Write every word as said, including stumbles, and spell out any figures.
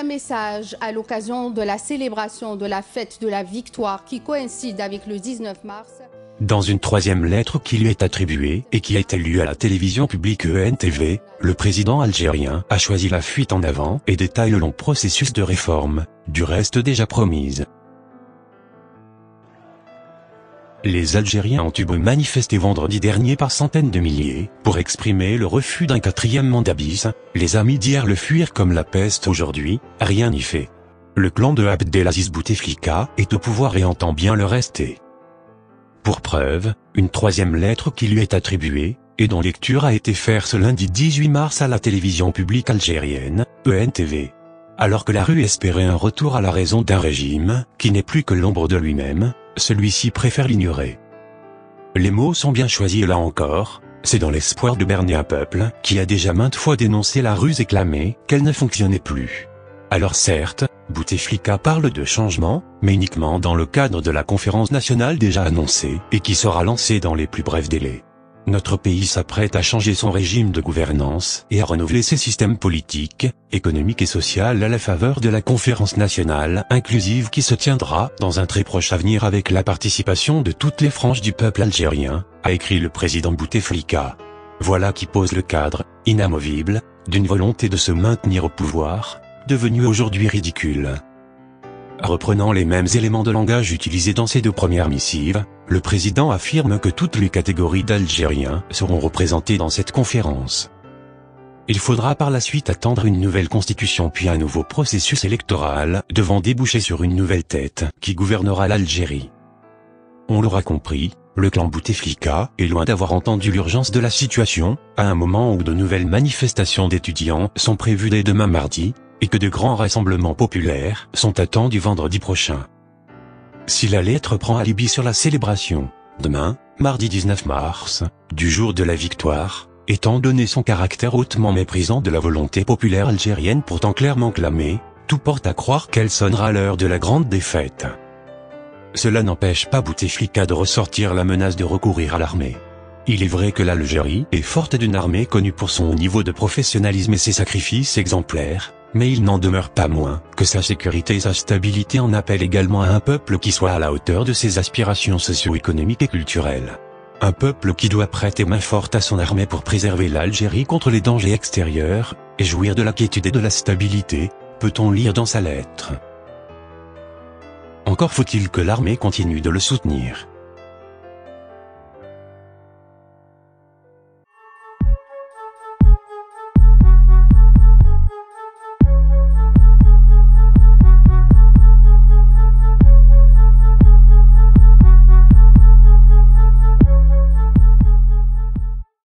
un message à l'occasion de la célébration de la fête de la victoire qui coïncide avec le dix-neuf mars. Dans une troisième lettre qui lui est attribuée et qui a été lue à la télévision publique E N T V, le président algérien a choisi la fuite en avant et détaille le long processus de réforme, du reste déjà promise. Les Algériens ont eu beau manifester vendredi dernier par centaines de milliers, pour exprimer le refus d'un quatrième mandat bis, les amis d'hier le fuirent comme la peste aujourd'hui, rien n'y fait. Le clan de Abdelaziz Bouteflika est au pouvoir et entend bien le rester. Pour preuve, une troisième lettre qui lui est attribuée, et dont lecture a été faite ce lundi dix-huit mars à la télévision publique algérienne, E N T V. Alors que la rue espérait un retour à la raison d'un régime, qui n'est plus que l'ombre de lui-même, celui-ci préfère l'ignorer. Les mots sont bien choisis et là encore, c'est dans l'espoir de berner un peuple, qui a déjà maintes fois dénoncé la ruse et clamé qu'elle ne fonctionnait plus. Alors certes, Bouteflika parle de changement, mais uniquement dans le cadre de la conférence nationale déjà annoncée, et qui sera lancée dans les plus brefs délais. Notre pays s'apprête à changer son régime de gouvernance et à renouveler ses systèmes politiques, économiques et sociaux à la faveur de la conférence nationale inclusive qui se tiendra dans un très proche avenir avec la participation de toutes les franges du peuple algérien, a écrit le président Bouteflika. Voilà qui pose le cadre, inamovible, d'une volonté de se maintenir au pouvoir, devenue aujourd'hui ridicule. Reprenant les mêmes éléments de langage utilisés dans ces deux premières missives, le président affirme que toutes les catégories d'Algériens seront représentées dans cette conférence. Il faudra par la suite attendre une nouvelle constitution puis un nouveau processus électoral devant déboucher sur une nouvelle tête qui gouvernera l'Algérie. On l'aura compris, le clan Bouteflika est loin d'avoir entendu l'urgence de la situation, à un moment où de nouvelles manifestations d'étudiants sont prévues dès demain mardi, et que de grands rassemblements populaires sont attendus vendredi prochain. Si la lettre prend alibi sur la célébration, demain, mardi dix-neuf mars, du jour de la victoire, étant donné son caractère hautement méprisant de la volonté populaire algérienne pourtant clairement clamée, tout porte à croire qu'elle sonnera à l'heure de la grande défaite. Cela n'empêche pas Bouteflika de ressortir la menace de recourir à l'armée. Il est vrai que l'Algérie est forte d'une armée connue pour son haut niveau de professionnalisme et ses sacrifices exemplaires, mais il n'en demeure pas moins que sa sécurité et sa stabilité en appellent également à un peuple qui soit à la hauteur de ses aspirations socio-économiques et culturelles. Un peuple qui doit prêter main forte à son armée pour préserver l'Algérie contre les dangers extérieurs, et jouir de la quiétude et de la stabilité, peut-on lire dans sa lettre. Encore faut-il que l'armée continue de le soutenir.